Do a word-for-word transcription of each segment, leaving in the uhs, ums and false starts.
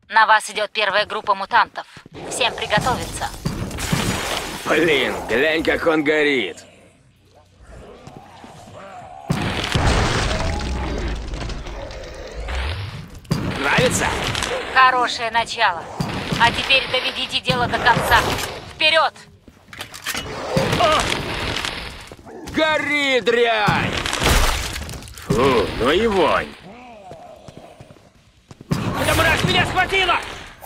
На вас идет первая группа мутантов. Всем приготовиться. Блин, глянь, как он горит. Нравится? Хорошее начало. А теперь доведите дело до конца. Вперед! Гори, дрянь! Фу, ну и вонь. Эта мразь меня схватила!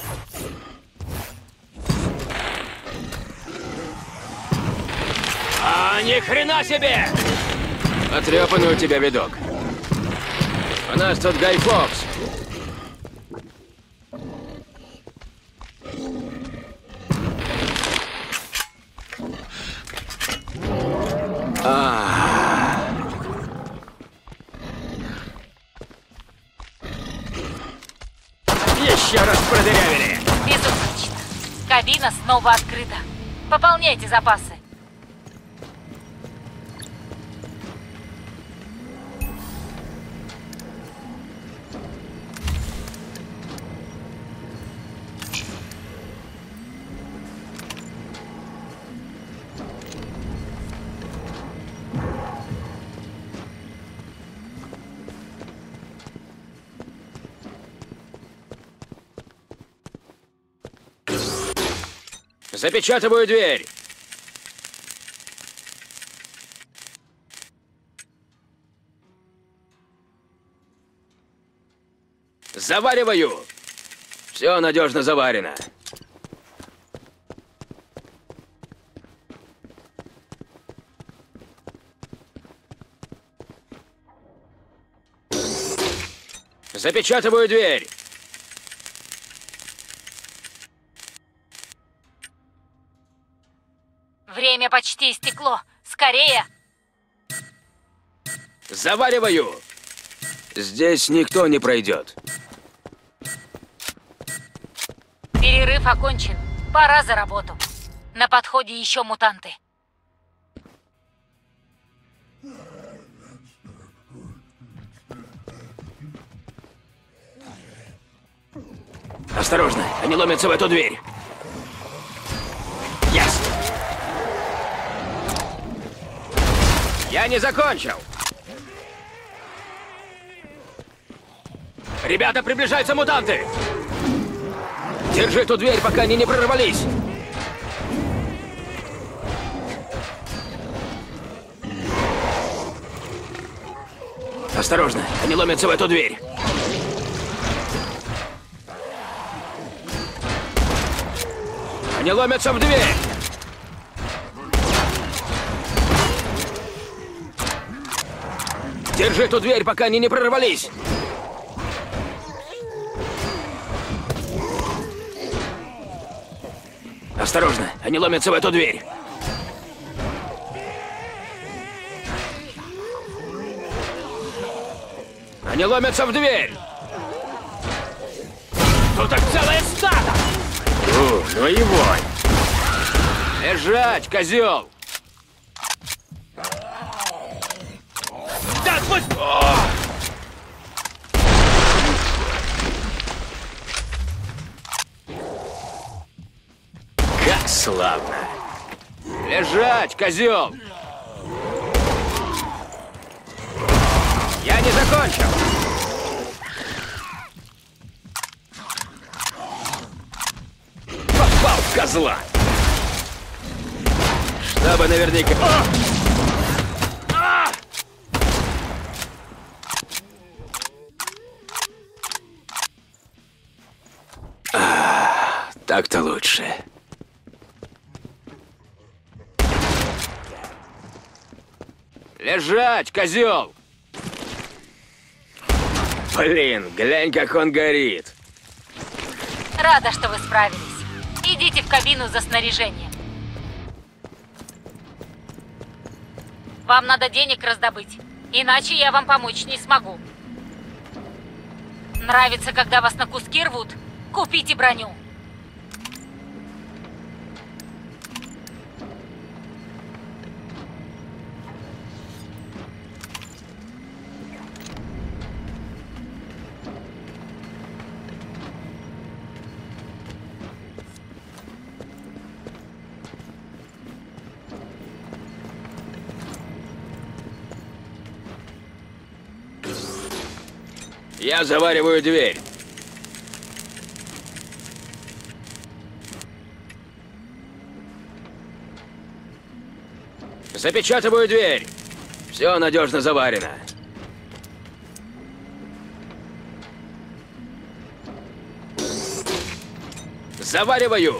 А, ни хрена себе! Потрепанный у тебя видок. У нас тут Гай Фокс. А. Еще раз продырявили. Безупречно. Кабина снова открыта. Пополняйте запасы. Запечатываю дверь. Завариваю. Все надежно заварено. Запечатываю дверь. Время почти истекло. Скорее! Завариваю. Здесь никто не пройдет. Перерыв окончен. Пора за работу. На подходе еще мутанты. Осторожно, они ломятся в эту дверь. Ясно. Я не закончил. Ребята, приближаются мутанты. Держи эту дверь, пока они не прорвались. Осторожно, они ломятся в эту дверь. Они ломятся в дверь. Держи эту дверь, пока они не прорвались. Осторожно, они ломятся в эту дверь. Они ломятся в дверь. Тут их целое стадо! Фу, ну и вонь. Лежать, козел! Да, пусть... Как славно! Лежать, козел! Я не закончил! Попал в козла! Чтобы наверняка... А! А, так-то лучше. Лежать, козел! Блин, глянь, как он горит. Рада, что вы справились. Идите в кабину за снаряжением. Вам надо денег раздобыть, иначе я вам помочь не смогу. Нравится, когда вас на куски рвут? Купите броню. Я завариваю дверь. Запечатываю дверь. Все надежно заварено. Завариваю.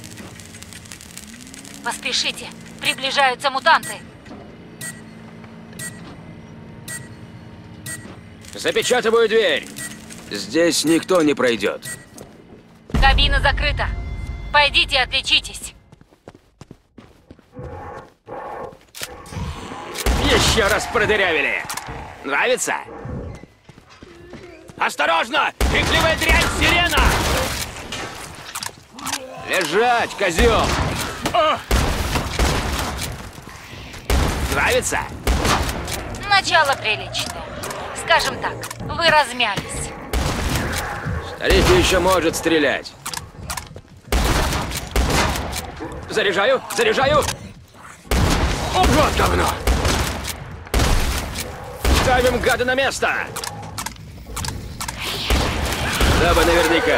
Поспешите, приближаются мутанты. Запечатываю дверь. Здесь никто не пройдет. Кабина закрыта. Пойдите отличитесь. Еще раз продырявили. Нравится? Осторожно! Крикливая дрянь, сирена! Лежать, козел! О! Нравится? Начало приличное. Скажем так, вы размялись. Старик еще может стрелять. Заряжаю, заряжаю! Вот говно! Ставим гада на место! Дабы наверняка.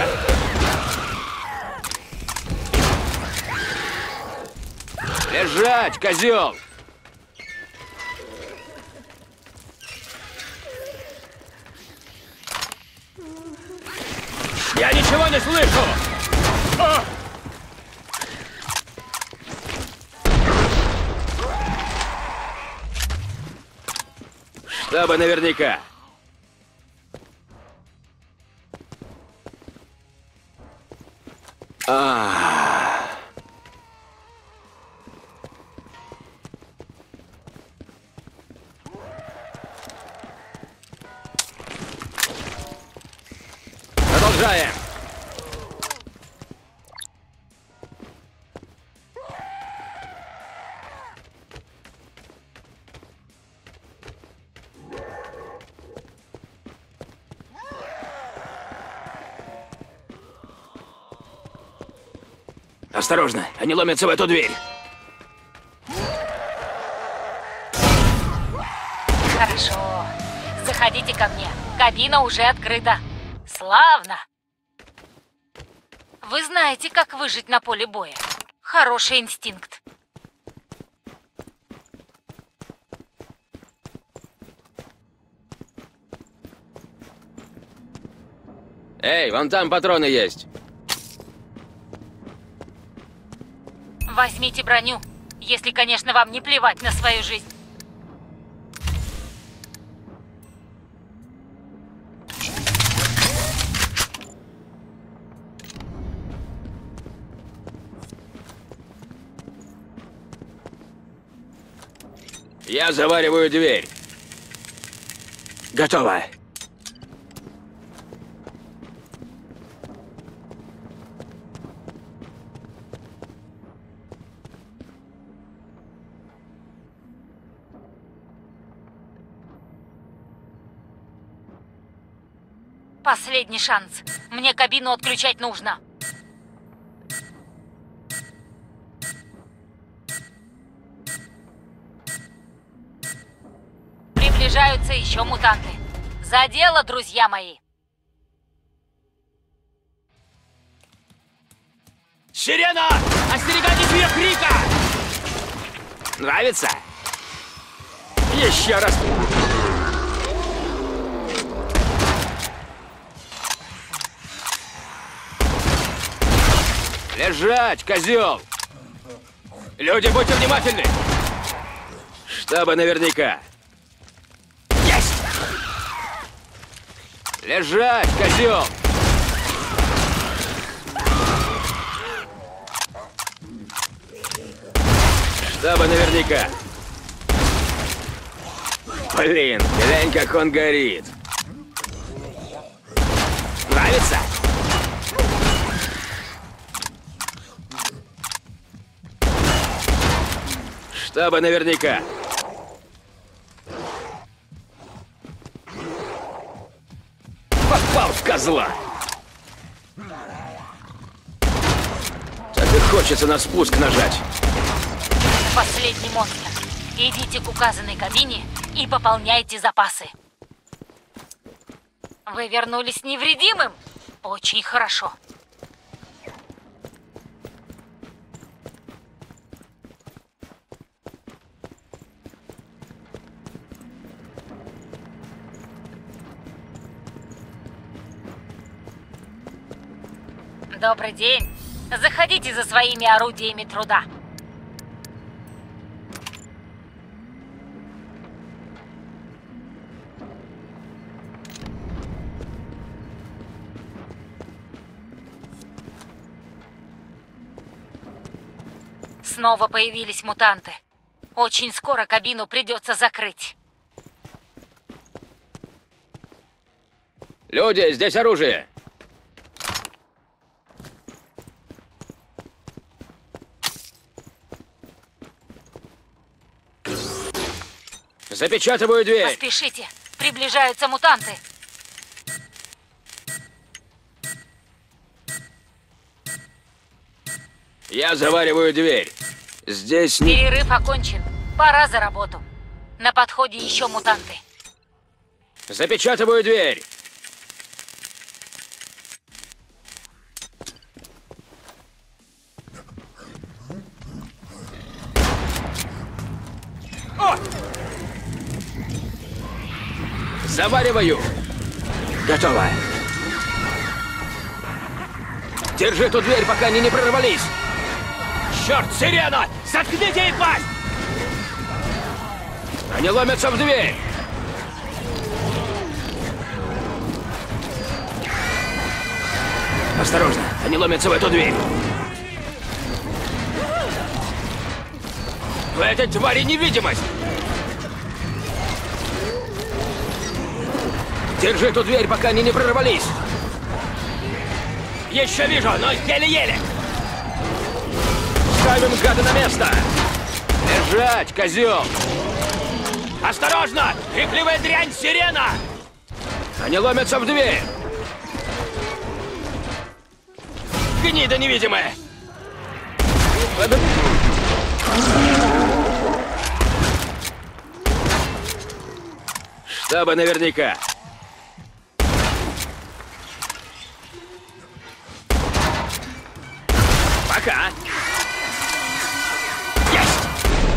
Лежать, козел! Я ничего не слышу! О! Дабы наверняка. А. Продолжаем. Осторожно, они ломятся в эту дверь. Хорошо. Заходите ко мне. Кабина уже открыта. Славно. Вы знаете, как выжить на поле боя. Хороший инстинкт. Эй, вон там патроны есть. Возьмите броню, если, конечно, вам не плевать на свою жизнь. Я завариваю дверь. Готово. Последний шанс. Мне кабину отключать нужно. Приближаются еще мутанты. За дело, друзья мои. Сирена! Остерегайтесь ее крика! Нравится? Еще раз. Лежать, козел! Люди, будьте внимательны! Чтобы наверняка. Есть! Лежать, козел! Чтобы наверняка. Блин, глянь, как он горит. Нравится? Чтобы наверняка. Попал в козла. Так и хочется на спуск нажать. Последний монстр. Идите к указанной кабине и пополняйте запасы. Вы вернулись невредимым? Очень хорошо. Добрый день. Заходите за своими орудиями труда. Снова появились мутанты. Очень скоро кабину придется закрыть. Люди, здесь оружие! Запечатываю дверь! Поспешите, приближаются мутанты. Я завариваю дверь. Здесь не... Перерыв окончен. Пора за работу. На подходе еще мутанты. Запечатываю дверь! О! Завариваю! Готово! Держи эту дверь, пока они не прорвались! Черт, сирена! Заткните ей пасть! Они ломятся в дверь! Осторожно, они ломятся в эту дверь! У этой твари невидимость! Держи эту дверь, пока они не прорвались! Еще вижу, но еле-еле! Ставим гада на место! Лежать, козел! Осторожно! Крикливая дрянь, сирена! Они ломятся в дверь! Гнида невидимая! Штаба наверняка. Пока. Есть!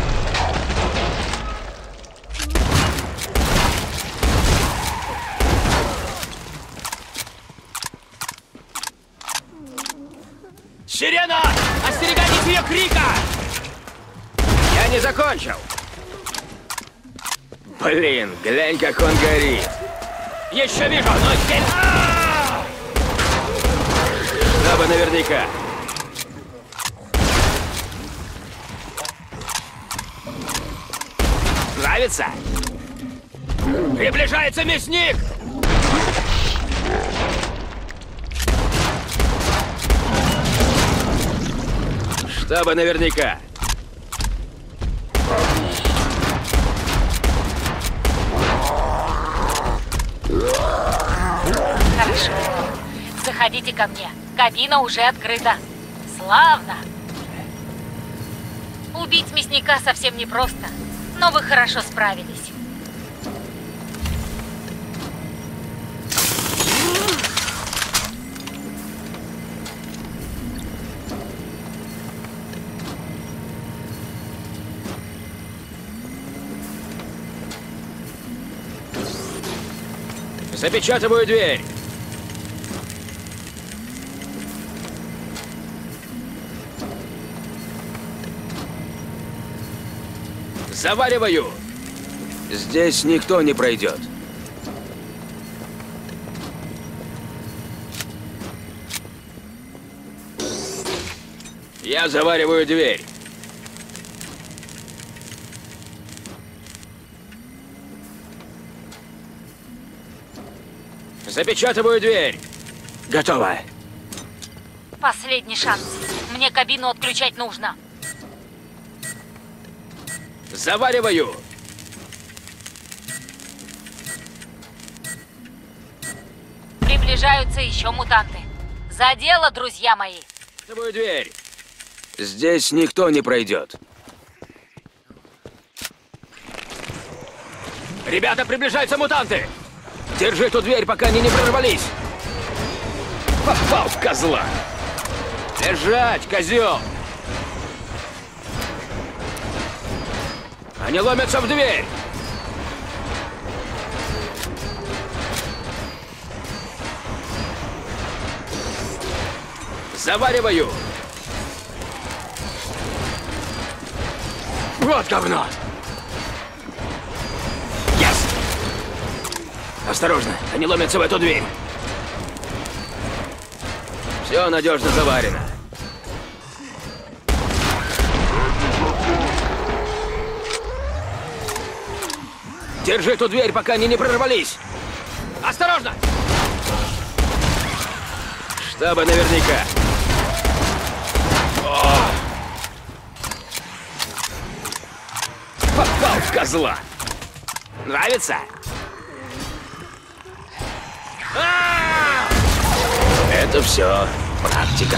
Сирена! Остерегайтесь ее крика! Я не закончил. Блин, глянь, как он горит. Еще вижу, но еле... А! Штаба наверняка. Нравится? Приближается мясник! Штаба наверняка. Хорошо. Заходите ко мне. Кабина уже открыта. Славно. Убить мясника совсем непросто, но вы хорошо справились. Запечатываю дверь. Завариваю. Здесь никто не пройдет. Я завариваю дверь. Запечатываю дверь. Готово. Последний шанс. Мне кабину отключать нужно. Завариваю. Приближаются еще мутанты. За дело, друзья мои. Запечатываю дверь. Здесь никто не пройдет. Ребята, приближаются мутанты! Держи эту дверь, пока они не прорвались. Попал в козла. Лежать, козел! Они ломятся в дверь! Завариваю! Вот говно! Yes! Осторожно, они ломятся в эту дверь. Все надежно заварено. Держи эту дверь, пока они не прорвались. Осторожно! Штаба наверняка. О! Попал в козла. Нравится? А! Это все практика.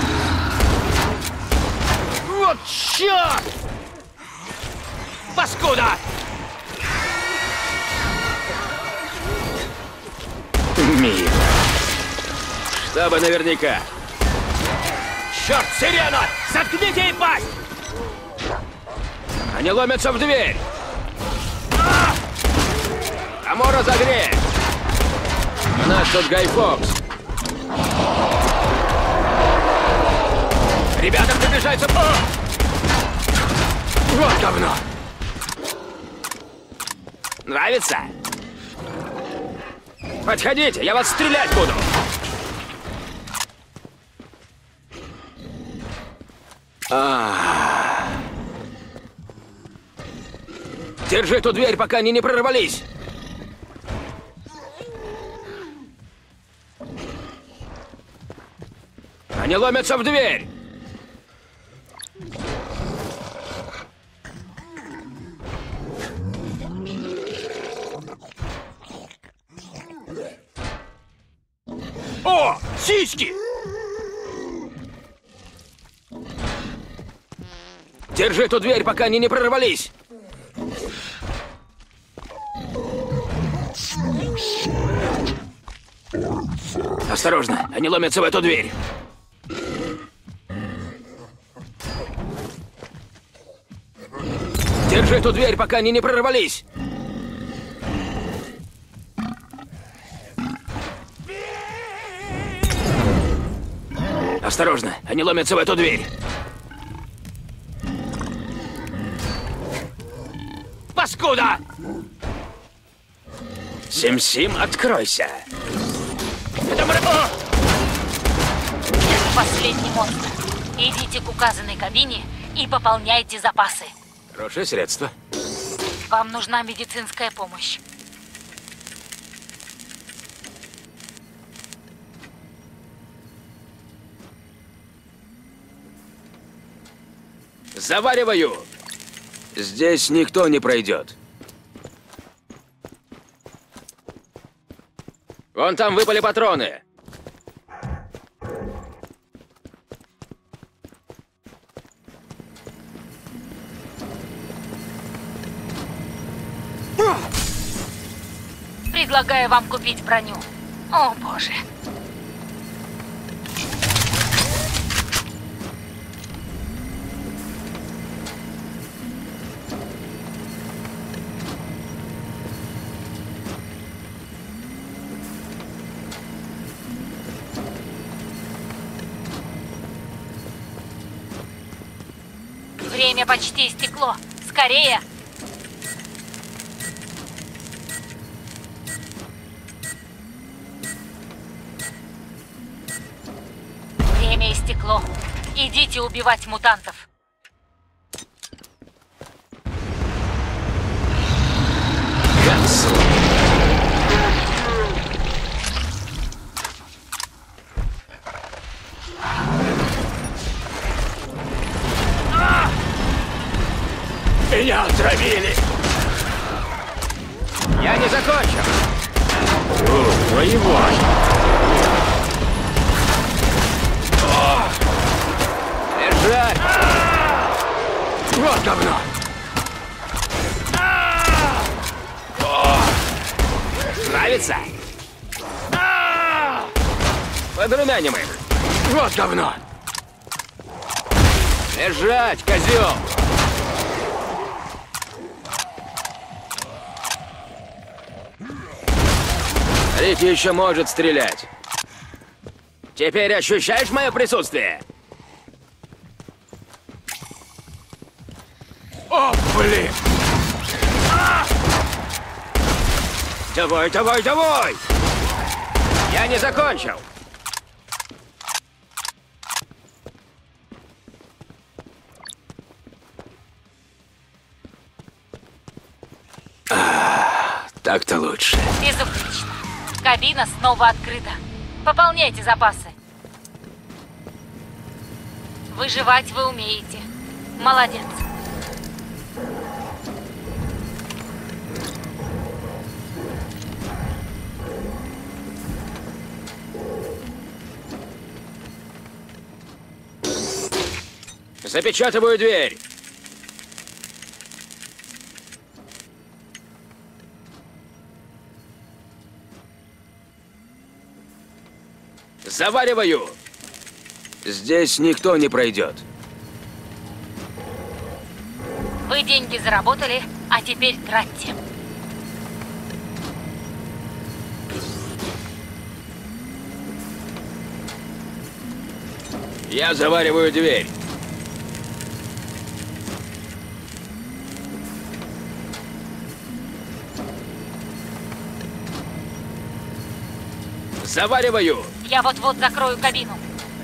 Вот черт! Паскуда! Мир. Штаба наверняка. Черт, сирена! Заткните ей пасть! Они ломятся в дверь. Кому разогреть? У нас тут Гай Фокс. Ребята приближаются. О! Вот говно. Нравится? Подходите, я вас стрелять буду. А-а-а. Держи эту дверь, пока они не прорвались. Они ломятся в дверь. О, сиськи! Держи эту дверь, пока они не прорвались. Осторожно, они ломятся в эту дверь. Держи эту дверь, пока они не прорвались. Осторожно, они ломятся в эту дверь. Паскуда! Сим-Сим, откройся. Это мы... О! Последний монстр. Идите к указанной кабине и пополняйте запасы. Хорошее средство. Вам нужна медицинская помощь. Завариваю. Здесь никто не пройдет. Вон там выпали патроны. Предлагаю вам купить броню. О, боже. Время почти истекло. Скорее! Время истекло. Идите убивать мутантов. Меня отравили! Я не закончил! О, твою мать! Лежать! Вот говно! Нравится? Подрумяним их. Вот говно! Лежать, козел! Рики еще может стрелять. Теперь ощущаешь мое присутствие? О, блин! Давай, давай, давай! Я не закончил. А, так-то лучше. Безупречно. Кабина снова открыта. Пополняйте запасы. Выживать вы умеете. Молодец. Запечатываю дверь. Завариваю. Здесь никто не пройдет. Вы деньги заработали, а теперь тратьте. Я завариваю дверь. Завариваю. Я вот-вот закрою кабину.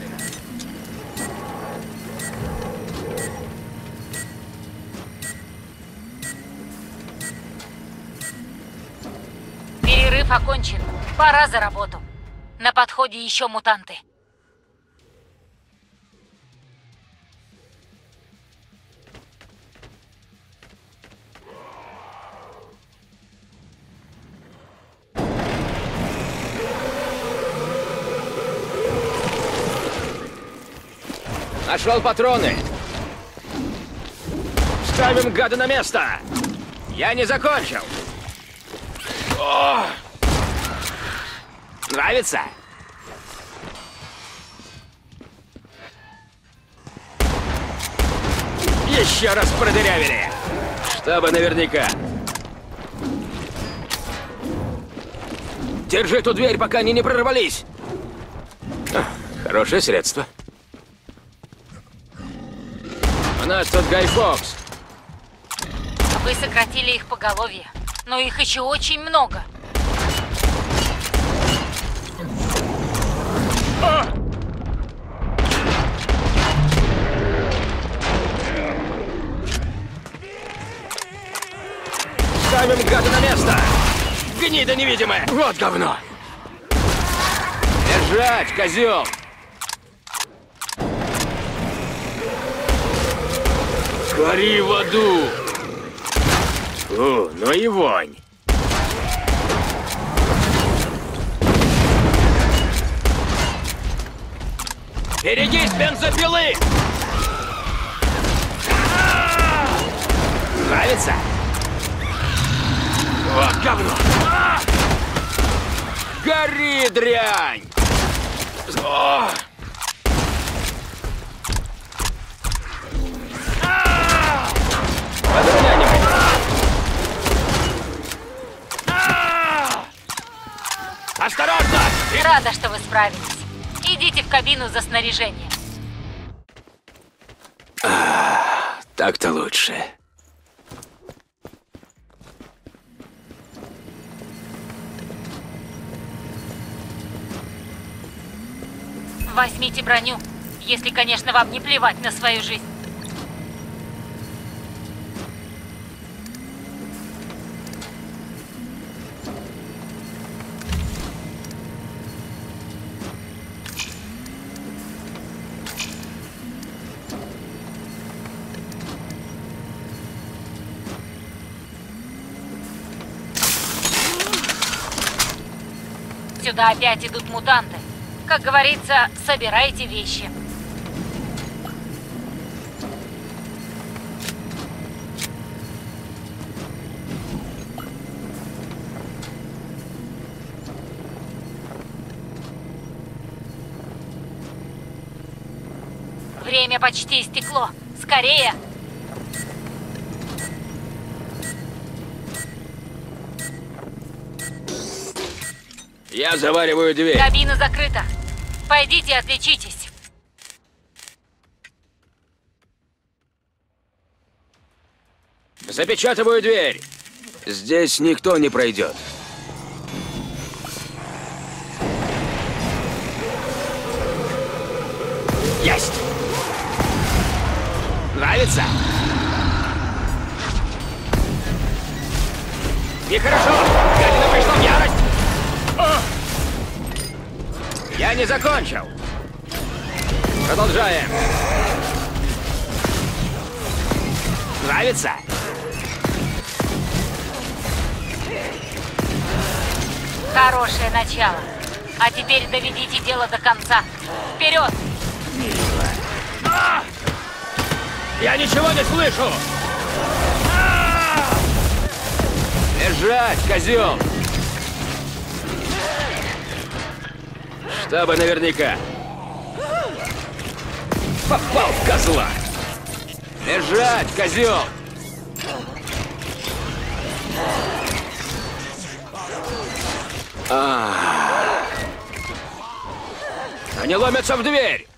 Перерыв окончен. Пора за работу. На подходе еще мутанты. Нашел патроны. Ставим гада на место. Я не закончил. О! Нравится? Еще раз продырявили. Чтобы наверняка. Держи эту дверь, пока они не прорвались. Хорошее средство. У нас тут Гай Фокс. Вы сократили их поголовье, но их еще очень много. Ставим гада на место! Гнида невидимая! Вот говно! Лежать, козел! Гори в аду! О, ну и вонь! Берегись бензопилы! Нравится? Вот говно! Гори, дрянь! О! Подрумяним их. Осторожно! Рада, что вы справились. Идите в кабину за снаряжением. Так-то лучше. Возьмите броню, если, конечно, вам не плевать на свою жизнь. Сюда опять идут мутанты. Как говорится, собирайте вещи. Время почти истекло. Скорее! Я завариваю дверь. Кабина закрыта. Пойдите отличитесь. Запечатываю дверь. Здесь никто не пройдет. Есть! Нравится? Нехорошо! Гадина пришла в ярость! О! Я не закончил! Продолжаем! Нравится? Хорошее начало. А теперь доведите дело до конца. Вперед! А! Я ничего не слышу! А! Лежать, козел! Чтобы наверняка. Попал в козла! Лежать, козел! А, Они ломятся в дверь!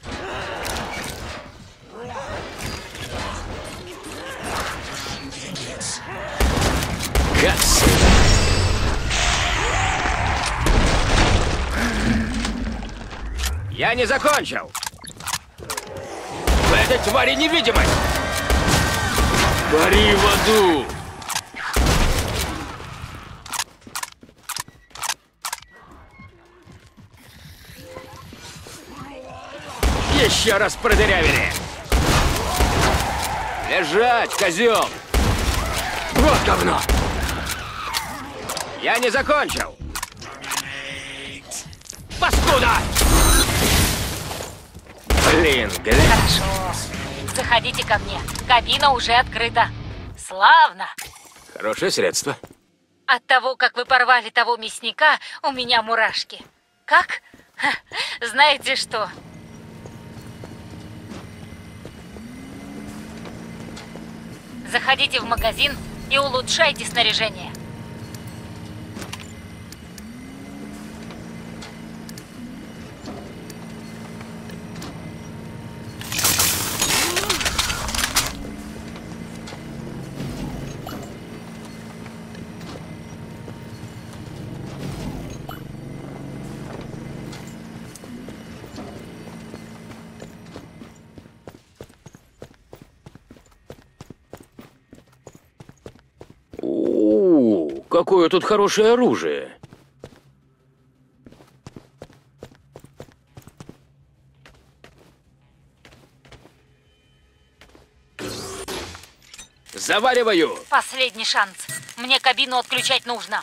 газ! Я не закончил! В этой твари невидимость! Гори в аду! Еще раз продырявили! Лежать, козел! Вот говно! Я не закончил! Паскуда! Блин, глянь! Хорошо. Заходите ко мне. Кабина уже открыта. Славно! Хорошее средство. От того, как вы порвали того мясника, у меня мурашки. Как? Ха, знаете что? Заходите в магазин и улучшайте снаряжение. У, какое тут хорошее оружие. Завариваю! Последний шанс. Мне кабину отключать нужно.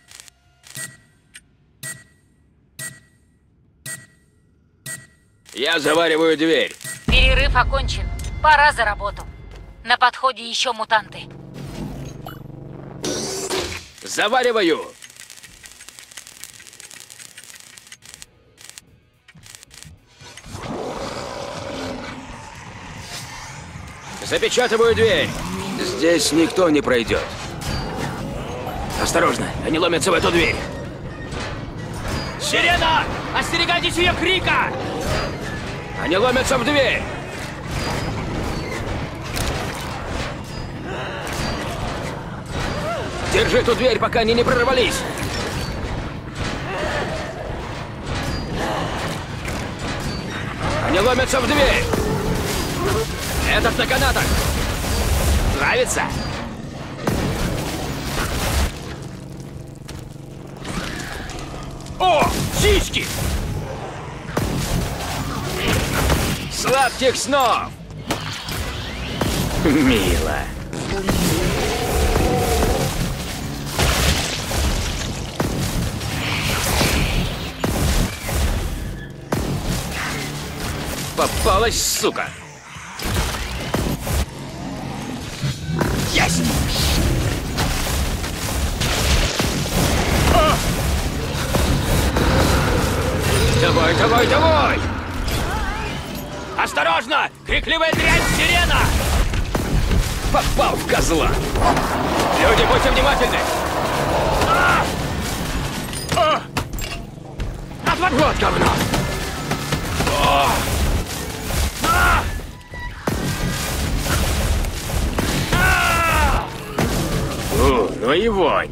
Я завариваю дверь. Перерыв окончен. Пора за работу. На подходе еще мутанты. Завариваю! Запечатываю дверь! Здесь никто не пройдет. Осторожно, они ломятся в эту дверь! Сирена! Остерегайтесь ее крика! Они ломятся в дверь! Держи эту дверь, пока они не прорвались! Они ломятся в дверь! Этот на канатах! Нравится? О, сиськи! Сладких снов! Мило. Попалась, сука! Есть! О! Давай, давай, давай! Оставь! Осторожно! Крикливая дрянь, сирена! Попал в козла! Люди, будьте внимательны! А! А! Отвод... Вот говно! А! А! А! У, ну и вонь!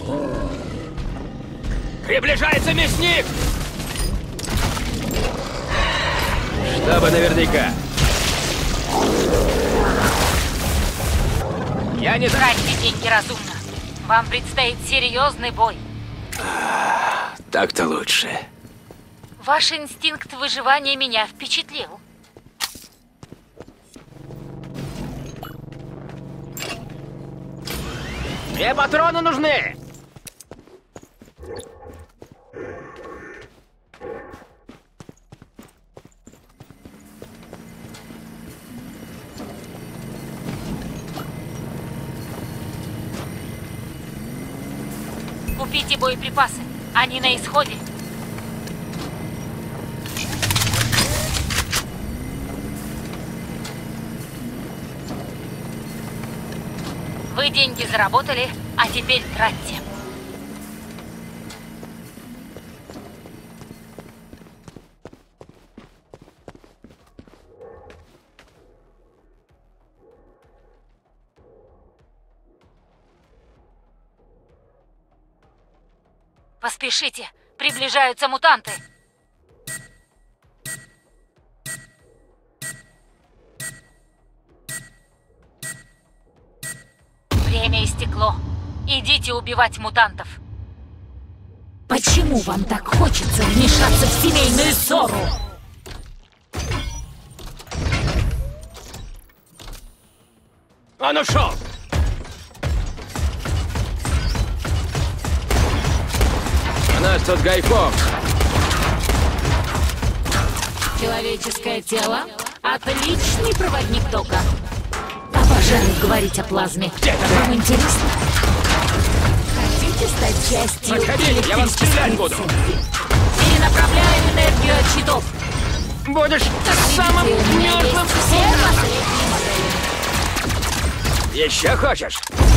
Приближается мясник! Чтобы наверняка. Я не... Тратьте деньги разумно. Вам предстоит серьезный бой. Так-то лучше. Ваш инстинкт выживания меня впечатлил. Мне патроны нужны! Купите боеприпасы. Они на исходе. Вы деньги заработали, а теперь тратьте. Поспешите, приближаются мутанты. Время истекло. Идите убивать мутантов. Почему вам так хочется вмешаться в семейную ссору? Он ушел! У нас тут Гай Фокс. Человеческое тело — отличный проводник тока. Обожаю говорить о плазме. Вам интересно? Хотите стать частью Подходи, я вам стрелять буду. Перенаправляю энергию от щитов. Будешь самым мертвым... Все последние модели. Еще хочешь?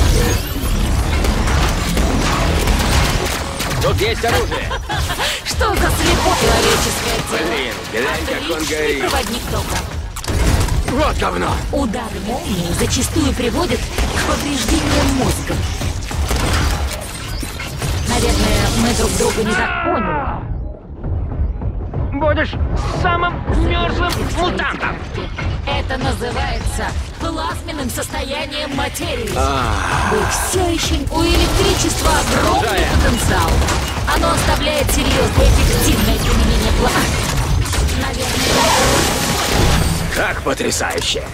Тут есть оружие. Что за слепо человеческое тело? Блин, глянь, как он Отличный горит. проводник тока. Вот говно. Удары молнии зачастую приводят к повреждениям мозга. Наверное, мы друг друга не так поняли. Будешь самым мертвым мутантом! Это называется плазменным состоянием материи. А, Вы все еще... У электричества огромный Продолжаем. потенциал. Оно оставляет серьезное эффективное применение плазмы. Наверное, как потрясающе.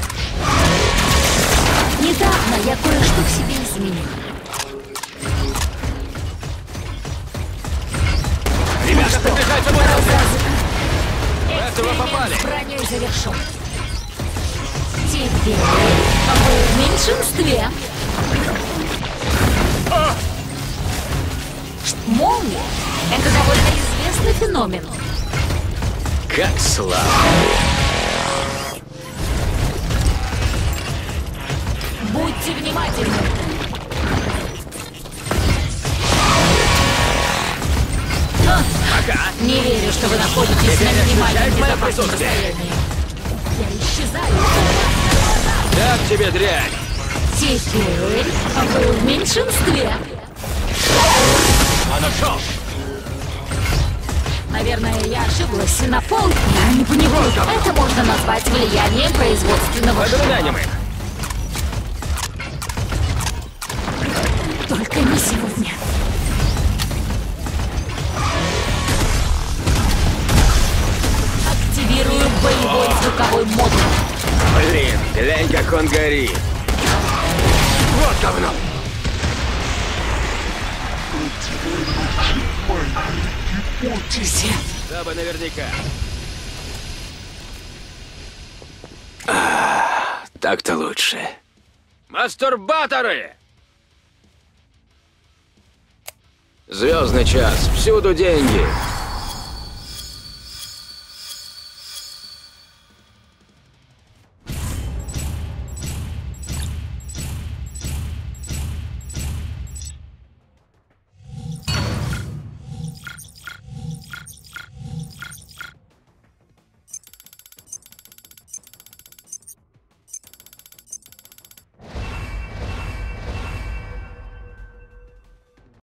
недавно я кое-что в себе изменил. Ребята, приближается мой разряд! Этого попали! Эксперимент с броней завершен. Теперь вы в меньшинстве. Молния — это довольно известный феномен. Как славно. Будьте внимательны. Пока. Не верю, что вы находитесь Теперь на минимальном ощущаешь мое безопасном присутствие? расстоянии. Я исчезаю. Так тебе дрянь. Теперь вы в меньшинстве. Он ушел! Наверное, я ошиблась. На пол я не понимаю. Это можно назвать влиянием производственного шока. Подруганим их. Только не сегодня. Активирую боевой звуковой модуль. Блин, глянь, как он горит. Вот говно. Чтобы наверняка. А, так-то лучше. Мастурбаторы! Звездный час, всюду деньги.